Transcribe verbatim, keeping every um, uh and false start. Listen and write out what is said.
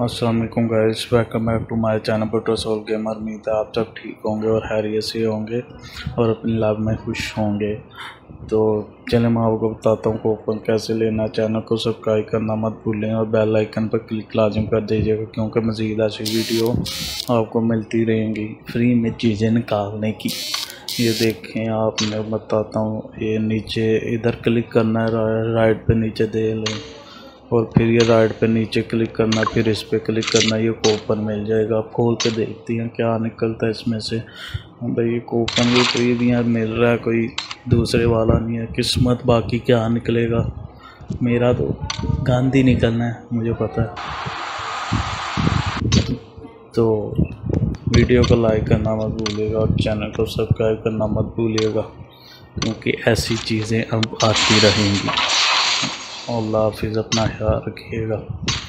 अस्सलाम वालेकुम guys, welcome back to my channel petrol gamer. उम्मीद है आप सब ठीक होंगे और खैरियत से होंगे और अपनी लाइफ में खुश होंगे। तो चलिए मैं आपको बताता हूँ कूपन कैसे लेना। चैनल को सब्सक्राइब करना मत भूलें और बेल आइकन पर क्लिक लाजिम कर दीजिएगा, क्योंकि मज़ीद ऐसी वीडियो आपको मिलती रहेंगी फ्री में चीज़ें निकालने की। ये देखें, आप मैं बताता हूँ, ये नीचे इधर क्लिक करना है, राइट पे नीचे दे लें और फिर ये राइट पे नीचे क्लिक करना, फिर इस पे क्लिक करना, ये कूपन मिल जाएगा। आप खोल के देखती हैं क्या निकलता है इसमें से। भाई ये कूपन भी कोई भी यहाँ मिल रहा है, कोई दूसरे वाला नहीं है। किस्मत बाकी क्या निकलेगा, मेरा तो गांधी निकलना है, मुझे पता है। तो वीडियो को लाइक करना मत भूलिएगा और चैनल को सब्सक्राइब करना मत भूलिएगा, क्योंकि ऐसी चीज़ें अब आती रहेंगी। अल्लाह हाफिज़, अपना ख्याल रखिएगा।